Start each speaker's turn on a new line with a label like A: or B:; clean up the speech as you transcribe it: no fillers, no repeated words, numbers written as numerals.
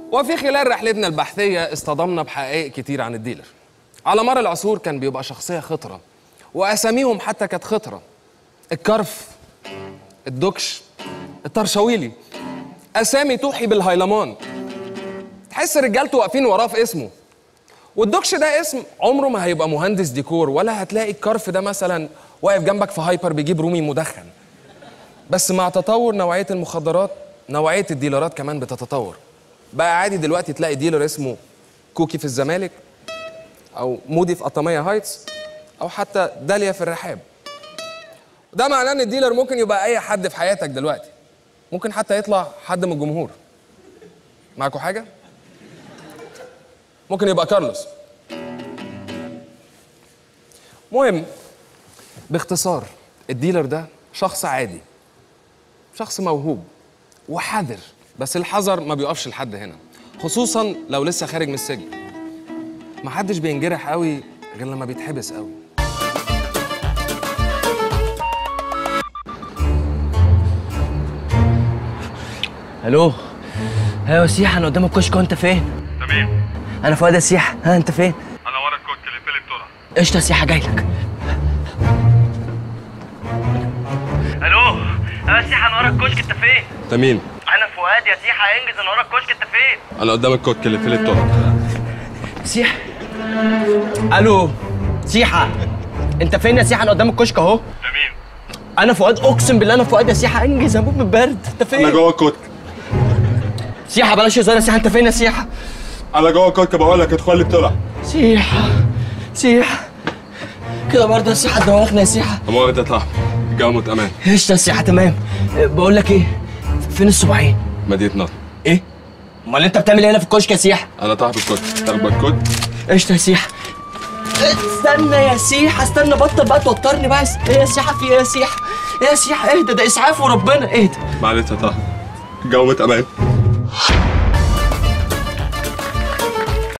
A: وفي خلال رحلتنا البحثية اصطدمنا بحقائق كتير عن الديلر. على مر العصور كان بيبقى شخصية خطرة، وأساميهم حتى كانت خطرة. الكرف، الدكش، الطرشويلي، أسامي توحي بالهيلمان. تحس رجالته واقفين وراه في اسمه. والدكش ده اسم عمره ما هيبقى مهندس ديكور، ولا هتلاقي الكرف ده مثلا واقف جنبك في هايبر بيجيب رومي مدخن. بس مع تطور نوعية المخدرات، نوعية الديلرات كمان بتتطور. بقى عادي دلوقتي تلاقي ديلر اسمه كوكي في الزمالك، أو مودي في قطامية هايتس، أو حتى داليا في الرحاب. ده معناه إن الديلر ممكن يبقى أي حد في حياتك دلوقتي. ممكن حتى يطلع حد من الجمهور. معاكوا حاجة؟ ممكن يبقى كارلوس. مهم، باختصار الديلر ده شخص عادي، شخص موهوب وحذر. بس الحذر ما بيقفش لحد هنا، خصوصا لو لسه خارج من السجن. محدش بينجرح قوي غير لما بيتحبس قوي.
B: الو. ايوه سيحة، انا قدام الكشك. وانت فين؟
C: تمام.
B: انا فؤاد يا سيحة. ها انت فين؟
C: انا ورا الكوك اللي في البتوره.
B: قشطة يا سيحة، جايلك. الو. ايوه سيحة، انا ورا الكشك. انت فين؟
A: انت مين؟
B: انا فؤاد يا سيحة، انجز، انا ورا الكشك. انت فين؟
A: انا قدام الكوك اللي في البتوره.
B: سيحة. الو سيحة، انت فين يا سيحة؟ انا قدام الكشك اهو.
C: تمام.
B: انا فؤاد، اقسم بالله انا فؤاد يا سيحة، انجز، هموت من البرد. انت فين؟
C: انا جوه الكوك.
B: سيحة بلاش هزار يا سيحة. انت فين يا سيحة؟
C: انا جوه الكوك، بقول لك ادخل لي بسرعه.
B: سيحة كده برضه يا سيحة، دوخنا يا سيحة.
A: امال انت طلع الجو امان.
B: قشطة يا سيحة، تمام. بقول لك ايه، فين الصباعين؟
A: مدينة نصر.
B: ايه؟ امال انت بتعمل ايه هنا في الكشك يا سيحة؟
A: انا صاحب الكوك، تاخد الكود؟
B: قشطة يا سيحة. استنى يا سيحة، استنى، بطل بقى توترني بقى. ايه يا سيحة، في ايه يا سيحة؟ ايه يا سيحة؟ اهدى، ده اسعاف وربنا، اهدى.
A: معلش يا طه، الجو امان.